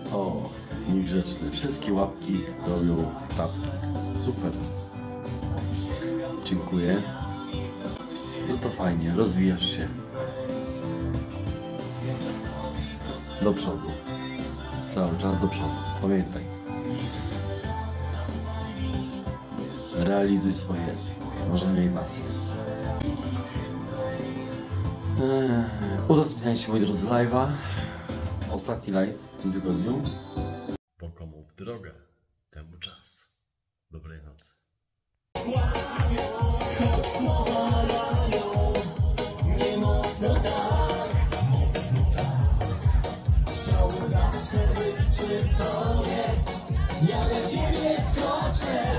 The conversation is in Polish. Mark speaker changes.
Speaker 1: O, niegrzeczny. Wszystkie łapki robią tapki. Super. Dziękuję. No to fajnie, rozwijasz się. Do przodu. Cały czas do przodu. Pamiętaj. Realizuj swoje marzenia i pasje. Udostępniajcie, moi drodzy, live'a. Ostatni live w tym tygodniu. Po komu w drogę, temu czas. Dobrej nocy. Nie mocno tak, chciałbym zawsze być przy tobie. Ja do ciebie skoczę.